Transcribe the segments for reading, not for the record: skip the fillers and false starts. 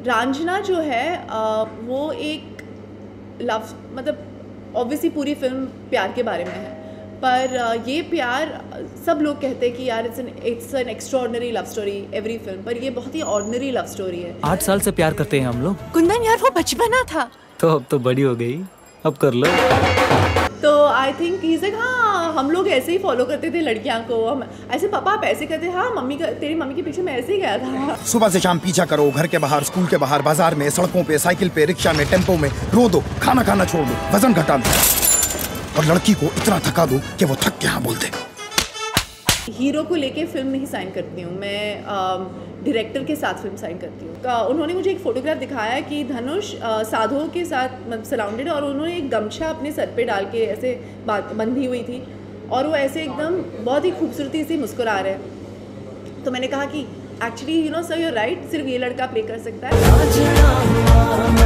रांझना जो है वो एक लव, मतलब ऑब्वियसली पूरी फिल्म प्यार के बारे में है, पर ये प्यार सब लोग कहते हैं कि यार it's an extraordinary love story every film, पर ये बहुत ही ऑर्डिनरी लव स्टोरी है। 8 साल से प्यार करते हैं हम लोग। कुंदन यार वो बचपना था, तो अब तो बड़ी हो गई, अब कर लो। तो I think he is like हाँ हम लोग ऐसे ही फॉलो करते थे लड़कियां को, हम ऐसे पापा आप ऐसे करते, हाँ मम्मी का तेरी मम्मी के पीछे मैं ऐसे ही गया था। सुबह से शाम पीछा करो, घर के बाहर, स्कूल के बाहर, बाजार में, सड़कों पे, साइकिल पे, रिक्शा में, टेम्पो में, रो दो, खाना खाना छोड़ दो, वजन घटा दो और लड़की को इतना थका दो कि वो थक के हाँ बोल दे। हीरो को लेके फिल्म नहीं साइन करती हूँ मैं, डायरेक्टर के साथ फिल्म साइन करती हूँ। उन्होंने मुझे एक फ़ोटोग्राफ दिखाया कि धनुष साधुओं के साथ मतलब सराउंडेड, और उन्होंने एक गमछा अपने सर पे डाल के ऐसे बंधी हुई थी और वो ऐसे एकदम बहुत ही खूबसूरती से मुस्कुरा रहे हैं। तो मैंने कहा कि actually you know sir you are right, सिर्फ ये लड़का प्ले कर सकता है।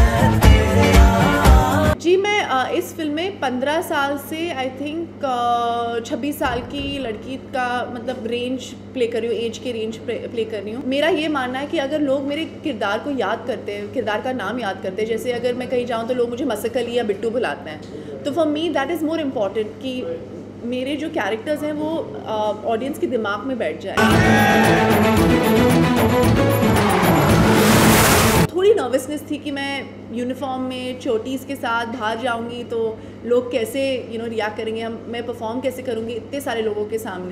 जी मैं इस फिल्म में 15 साल से आई थिंक 26 साल की लड़की का मतलब रेंज प्ले कर रही हूँ, एज के रेंज प्ले कर रही हूँ। मेरा ये मानना है कि अगर लोग मेरे किरदार को याद करते हैं, किरदार का नाम याद करते हैं, जैसे अगर मैं कहीं जाऊँ तो लोग मुझे मसक अली या बिट्टू बुलाते हैं, तो for me that is more important कि मेरे जो कैरेक्टर्स हैं वो ऑडियंस के दिमाग में बैठ जाए। थोड़ी नर्वसनेस थी कि मैं यूनिफॉर्म में चोटीज़ के साथ बाहर जाऊंगी तो लोग कैसे यू नो रिएक्ट करेंगे, मैं परफॉर्म कैसे करूंगी इतने सारे लोगों के सामने।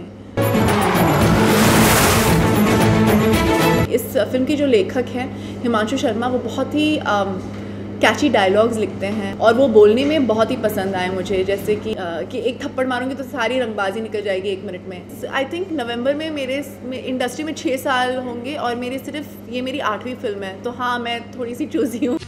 इस फिल्म के जो लेखक हैं हिमांशु शर्मा, वो बहुत ही कैची डायलॉग्स लिखते हैं और वो बोलने में बहुत ही पसंद आए मुझे, जैसे कि एक थप्पड़ मारूंगी तो सारी रंगबाजी निकल जाएगी 1 मिनट में। आई थिंक नवंबर में मेरे इंडस्ट्री में 6 साल होंगे और मेरी सिर्फ ये मेरी 8वीं फिल्म है, तो हाँ मैं थोड़ी सी चूज़ी हूँ।